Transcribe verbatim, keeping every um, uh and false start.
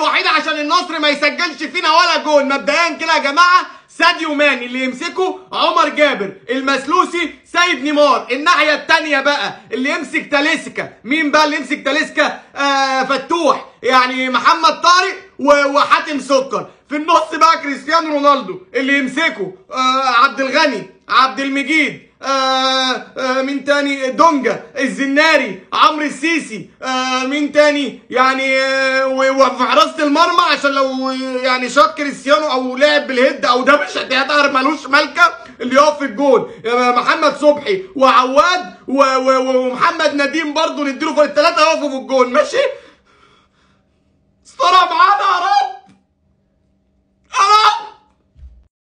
الوحيده عشان النصر ما يسجلش فينا ولا جول. مبدئيا كده يا جماعه، ساديو ماني اللي يمسكه عمر جابر، المسلوسي سيد نيمار. الناحيه الثانيه بقى اللي يمسك تاليسكا، مين بقى اللي يمسك تاليسكا؟ آه فتوح، يعني محمد طارق وحاتم سكر. في النص بقى كريستيانو رونالدو اللي يمسكه آه عبد الغني، عبد المجيد، آه آه مين تاني؟ دونجا، الزناري، عمرو السيسي، آه مين تاني يعني؟ آه وفي حراسه المرمى عشان لو يعني شاط كريستيانو او لعب بالهيد او ده مش هتقدر ملوش ملكه، اللي يقف في الجول محمد صبحي وعواد ومحمد نديم برضه نديله، في الثلاثه يقفوا في الجول. ماشي؟ استرها معانا يا رب.